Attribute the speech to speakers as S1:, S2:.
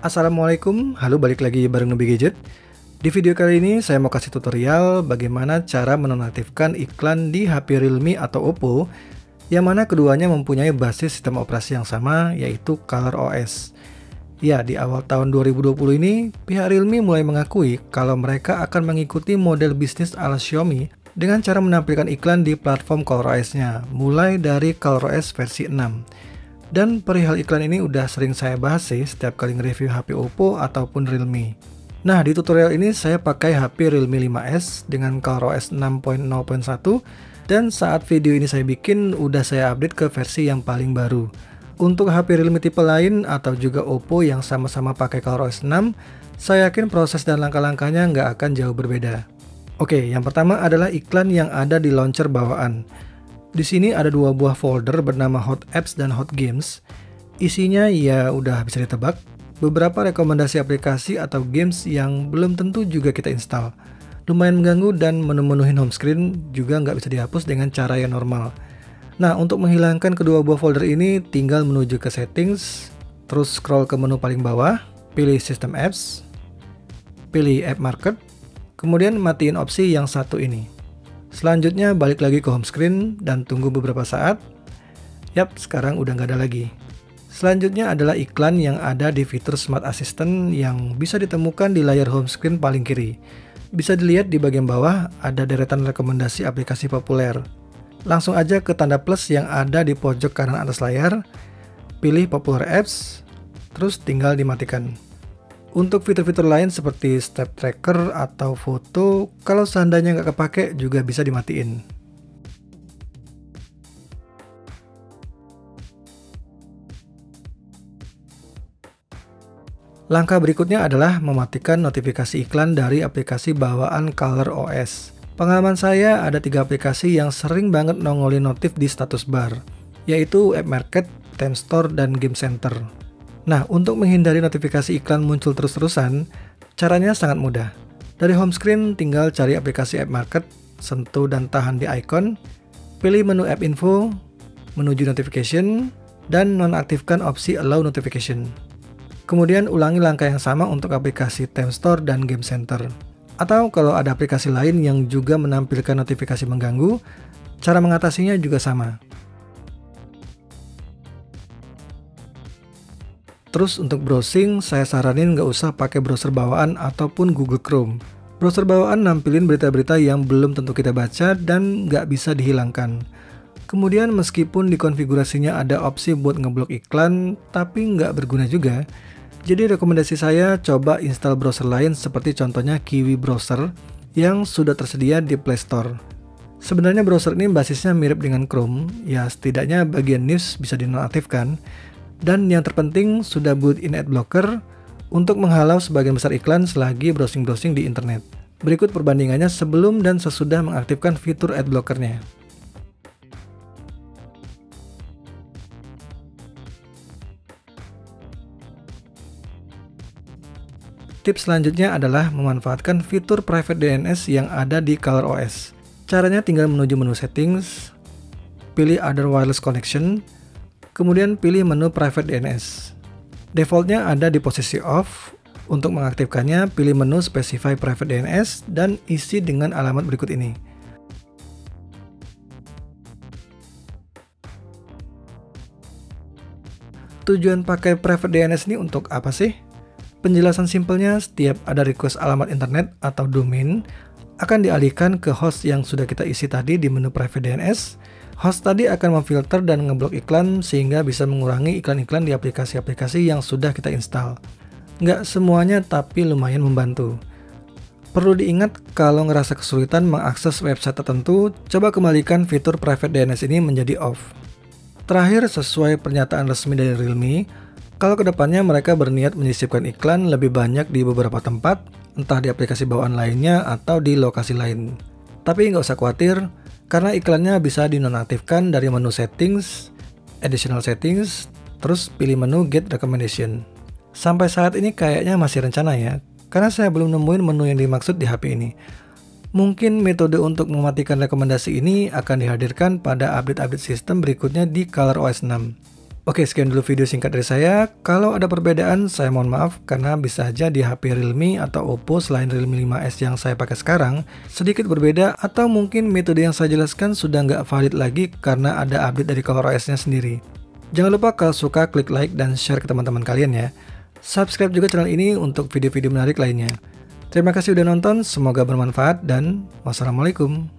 S1: Assalamualaikum, halo balik lagi bareng Nubi Gadget. Di video kali ini saya mau kasih tutorial bagaimana cara menonaktifkan iklan di HP Realme atau Oppo yang mana keduanya mempunyai basis sistem operasi yang sama, yaitu ColorOS. Ya, di awal tahun 2020 ini, pihak Realme mulai mengakui kalau mereka akan mengikuti model bisnis ala Xiaomi dengan cara menampilkan iklan di platform ColorOS-nya, mulai dari ColorOS versi 6. Dan perihal iklan ini udah sering saya bahas sih setiap kali nge-review HP Oppo ataupun Realme. Nah, di tutorial ini saya pakai HP Realme 5S dengan ColorOS 6.0.1 dan saat video ini saya bikin udah saya update ke versi yang paling baru. Untuk HP Realme tipe lain atau juga Oppo yang sama-sama pakai ColorOS 6, saya yakin proses dan langkah-langkahnya nggak akan jauh berbeda. Oke, yang pertama adalah iklan yang ada di launcher bawaan. Di sini ada dua buah folder bernama Hot Apps dan Hot Games. Isinya ya udah bisa ditebak, beberapa rekomendasi aplikasi atau games yang belum tentu juga kita install. Lumayan mengganggu dan menu-menuhin home screen juga nggak bisa dihapus dengan cara yang normal. Nah, untuk menghilangkan kedua buah folder ini tinggal menuju ke settings, terus scroll ke menu paling bawah, pilih System Apps, pilih App Market, kemudian matiin opsi yang satu ini. Selanjutnya balik lagi ke home screen dan tunggu beberapa saat. Yap, sekarang udah nggak ada lagi. Selanjutnya adalah iklan yang ada di fitur Smart Assistant yang bisa ditemukan di layar home screen paling kiri. Bisa dilihat di bagian bawah ada deretan rekomendasi aplikasi populer. Langsung aja ke tanda plus yang ada di pojok kanan atas layar, pilih Popular Apps, terus tinggal dimatikan. Untuk fitur-fitur lain seperti step tracker atau foto, kalau seandainya nggak kepake juga bisa dimatiin. Langkah berikutnya adalah mematikan notifikasi iklan dari aplikasi bawaan ColorOS. Pengalaman saya ada 3 aplikasi yang sering banget nongolin notif di status bar, yaitu App Market, Time Store, dan Game Center. Nah, untuk menghindari notifikasi iklan muncul terus-terusan, caranya sangat mudah. Dari home screen, tinggal cari aplikasi App Market, sentuh dan tahan di icon, pilih menu App Info, menuju Notification, dan nonaktifkan opsi Allow Notification. Kemudian ulangi langkah yang sama untuk aplikasi Time Store dan Game Center. Atau kalau ada aplikasi lain yang juga menampilkan notifikasi mengganggu, cara mengatasinya juga sama. Terus untuk browsing, saya saranin nggak usah pakai browser bawaan ataupun Google Chrome. Browser bawaan nampilin berita-berita yang belum tentu kita baca dan nggak bisa dihilangkan. Kemudian meskipun di konfigurasinya ada opsi buat ngeblok iklan, tapi nggak berguna juga. Jadi rekomendasi saya coba install browser lain seperti contohnya Kiwi Browser yang sudah tersedia di Play Store. Sebenarnya browser ini basisnya mirip dengan Chrome, ya setidaknya bagian news bisa dinonaktifkan. Dan yang terpenting sudah built-in adblocker untuk menghalau sebagian besar iklan selagi browsing-browsing di internet. Berikut perbandingannya sebelum dan sesudah mengaktifkan fitur adblockernya. Tips selanjutnya adalah memanfaatkan fitur Private DNS yang ada di ColorOS. Caranya tinggal menuju menu Settings, pilih Other Wireless Connection, kemudian pilih menu Private DNS. Defaultnya ada di posisi off. Untuk mengaktifkannya, pilih menu Specify Private DNS dan isi dengan alamat berikut ini. Tujuan pakai Private DNS ini untuk apa sih? Penjelasan simpelnya, setiap ada request alamat internet atau domain, akan dialihkan ke host yang sudah kita isi tadi di menu Private DNS. Host tadi akan memfilter dan ngeblok iklan sehingga bisa mengurangi iklan-iklan di aplikasi-aplikasi yang sudah kita install. Nggak semuanya tapi lumayan membantu. Perlu diingat kalau ngerasa kesulitan mengakses website tertentu, coba kembalikan fitur Private DNS ini menjadi off. Terakhir, sesuai pernyataan resmi dari Realme, kalau kedepannya mereka berniat menyisipkan iklan lebih banyak di beberapa tempat, entah di aplikasi bawaan lainnya atau di lokasi lain. Tapi nggak usah khawatir, karena iklannya bisa dinonaktifkan dari menu Settings, Additional Settings, terus pilih menu Get Recommendation. Sampai saat ini kayaknya masih rencana ya, karena saya belum nemuin menu yang dimaksud di HP ini. Mungkin metode untuk mematikan rekomendasi ini akan dihadirkan pada update-update sistem berikutnya di ColorOS 6. Oke, sekian dulu video singkat dari saya. Kalau ada perbedaan, saya mohon maaf karena bisa aja di HP Realme atau Oppo selain Realme 5S yang saya pakai sekarang sedikit berbeda, atau mungkin metode yang saya jelaskan sudah nggak valid lagi karena ada update dari ColorOS-nya sendiri. Jangan lupa kalau suka klik like dan share ke teman-teman kalian ya. Subscribe juga channel ini untuk video-video menarik lainnya. Terima kasih udah nonton, semoga bermanfaat dan wassalamualaikum.